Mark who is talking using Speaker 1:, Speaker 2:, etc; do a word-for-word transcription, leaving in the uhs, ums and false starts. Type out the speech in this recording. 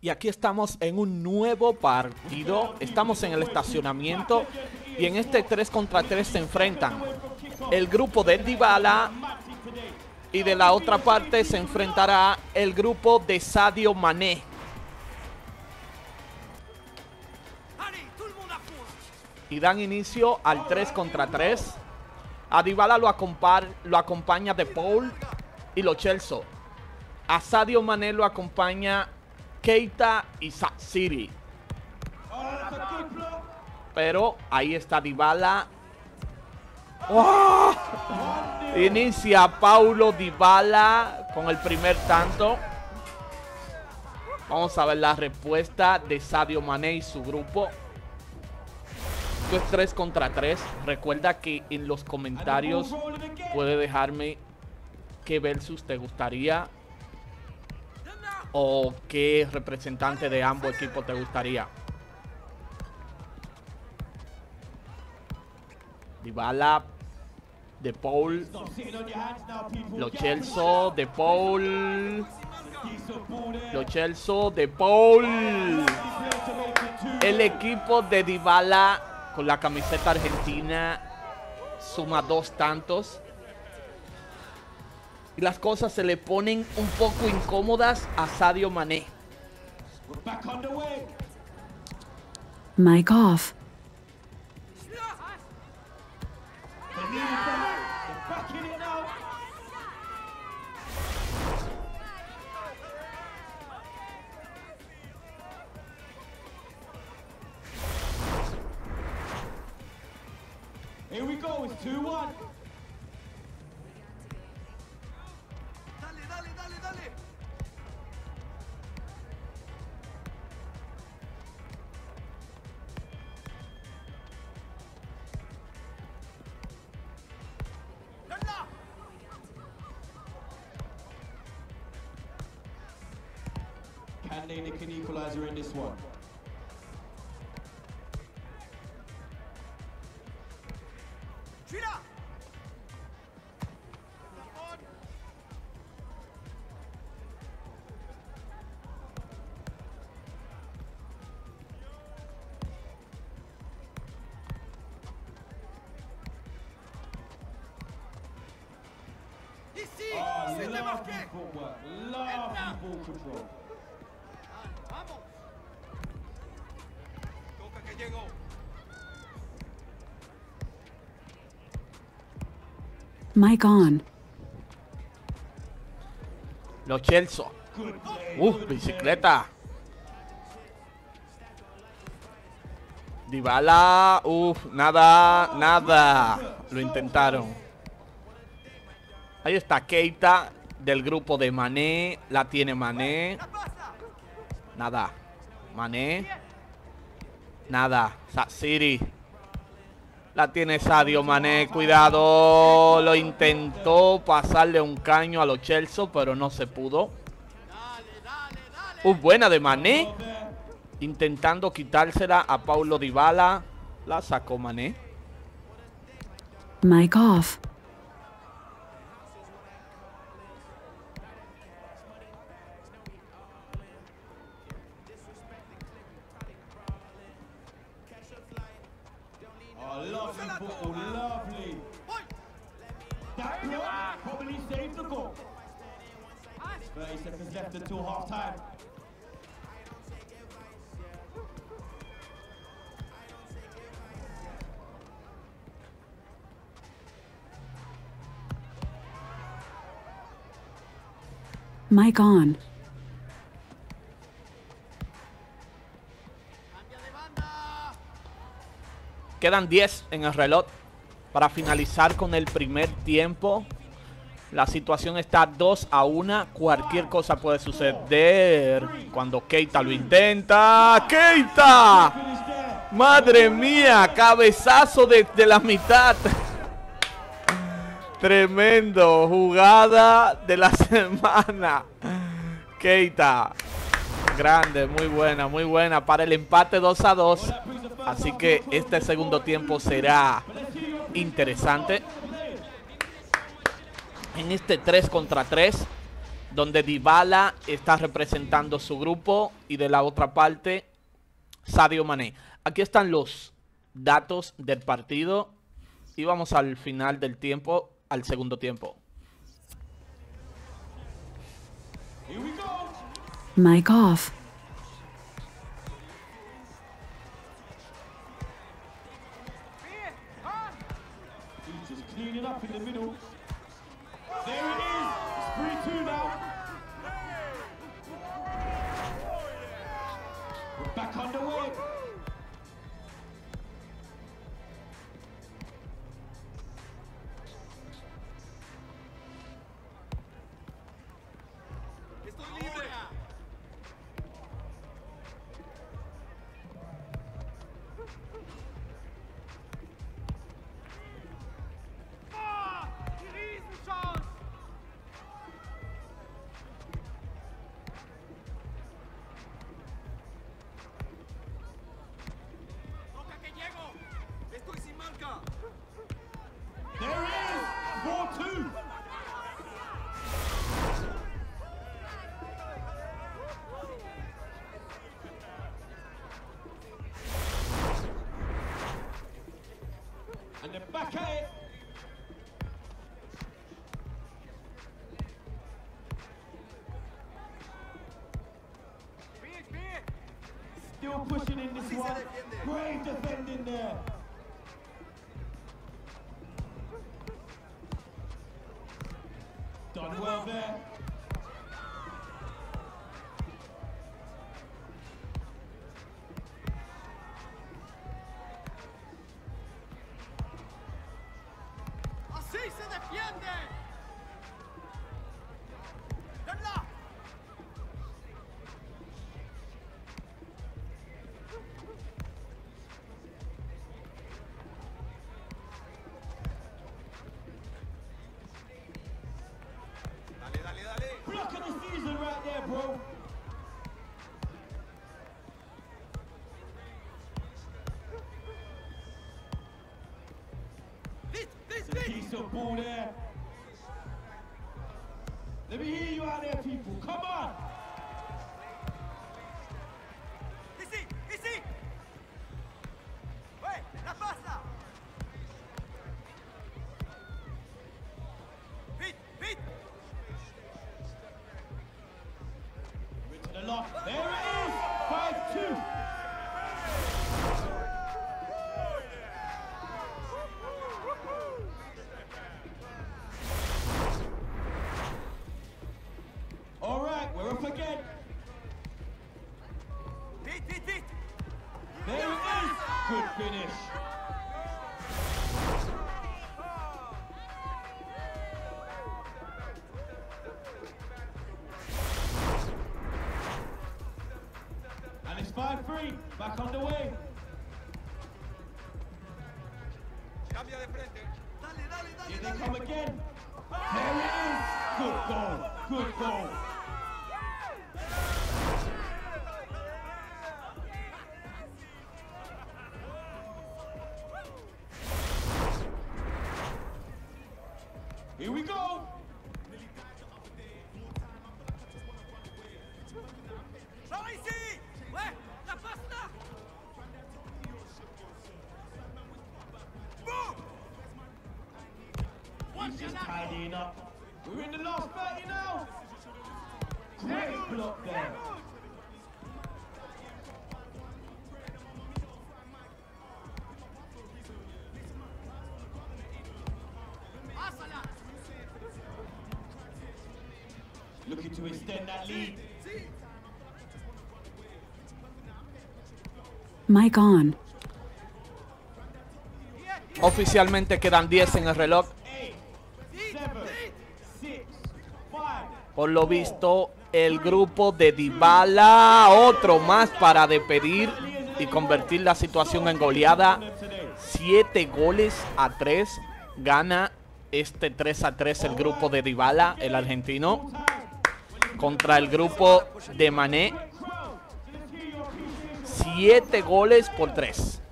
Speaker 1: Y aquí estamos en un nuevo partido. Estamos en el estacionamiento. Y en este tres contra tres se enfrentan el grupo de Dybala. Y de la otra parte se enfrentará el grupo de Sadio Mané. Y dan inicio al tres contra tres. A Dybala lo, acompa lo acompaña De Paul y Lo Celso. A Sadio Mané lo acompaña Keita y Sa-Siri. Pero ahí está Dybala. ¡Oh! Inicia Paulo Dybala con el primer tanto. Vamos a ver la respuesta de Sadio Mané y su grupo. Esto es tres contra tres. Recuerda que en los comentarios puede dejarme qué versus te gustaría o qué representante de ambos equipos te gustaría. Dybala, De Paul, Lo Celso, De Paul, Lo Celso, De Paul. El equipo de Dybala con la camiseta argentina suma dos tantos. Y las cosas se le ponen un poco incómodas a Sadio Mané.
Speaker 2: Mic off.
Speaker 3: Here we go, it's two one.
Speaker 4: Dale, dale, dale, dale.
Speaker 3: Can they nick an equalizer in this one?
Speaker 4: Gira. Ici,
Speaker 3: Oh,
Speaker 4: c'est
Speaker 3: lovely
Speaker 4: démarqué.
Speaker 3: footwork, lovely ball control.
Speaker 4: Vamos. Toca que llegó.
Speaker 2: Mic on.
Speaker 1: Lo Celso.
Speaker 3: Good play.
Speaker 1: Uf,
Speaker 3: good
Speaker 1: bicicleta. Dybala. Uf, nada, nada. Lo intentaron. Ahí está Keita del grupo de Mané. La tiene Mané. Nada. Mané. Nada. Sa-Siri. La tiene Sadio Mané. Cuidado. Lo intentó pasarle un caño a Lo Celso, pero no se pudo. Uf, buena de Mané. Intentando quitársela a Paulo Dybala. La sacó Mané.
Speaker 2: Mic off.
Speaker 3: Oh, lovely football, lovely. That block probably saved the goal. thirty seconds left until half time.
Speaker 2: Mic on.
Speaker 1: Quedan diez en el reloj para finalizar con el primer tiempo. La situación está dos a uno. Cualquier cosa puede suceder cuando Keita lo intenta. ¡Keita! ¡Madre mía! Cabezazo desde la mitad. Tremendo. Jugada de la semana. Keita. Grande, muy buena, muy buena. Para el empate dos a dos. Así que este segundo tiempo será interesante. En este tres contra tres. donde Dybala está representando su grupo y de la otra parte Sadio Mané. Aquí están los datos del partido y vamos al final del tiempo, al segundo tiempo.
Speaker 3: Here we go.
Speaker 2: Mic off.
Speaker 3: He's just cleaning up in the middle. There it is. It's three two now. We're back underway.
Speaker 4: Estoy libre. Ah, die Riesenchance. Toca que llego. Estoy sin marca.
Speaker 3: There it is. four two. And they're back at it.
Speaker 4: Bien, bien.
Speaker 3: Still pushing in this one. Great defending there. Done well there.
Speaker 4: Así se defiende. ¡Denla! Dale, dale, dale.
Speaker 3: Block of the season right there, bro.
Speaker 4: Lit, lit,
Speaker 3: It's a
Speaker 4: lit.
Speaker 3: decent ball there. Let me hear you out there, people. Come on.
Speaker 4: Easy, easy. ¡Wey! ¡La pasa! ¡Fit, fit!
Speaker 3: Into the lock. There it is. five two. All right, we're up again.
Speaker 4: ¡Fit, fit, fit!
Speaker 3: There it is. Good finish. And it's five three. Back on the way.
Speaker 4: Cambia de frente. Dale, dale, dale,
Speaker 3: Here they
Speaker 4: dale.
Speaker 3: come again. There it is. Good goal. Good goal. Here we go.
Speaker 4: ¡No, easy! ¡Wey! ¡La pasta! ¡Boom!
Speaker 3: He's just tidying up. We're in the last thirty now. Great block there.
Speaker 4: ¡Pásala!
Speaker 3: Looking to extend that lead.
Speaker 4: ¡Sí!
Speaker 2: Mic on.
Speaker 1: Oficialmente quedan diez en el reloj.
Speaker 3: Eight, seven, six, five.
Speaker 1: Por lo visto, el grupo de Dybala, otro más para despedir y convertir la situación en goleada. Siete goles a tres. Gana este tres a tres el grupo de Dybala, el argentino, contra el grupo de Mané. Siete goles por tres.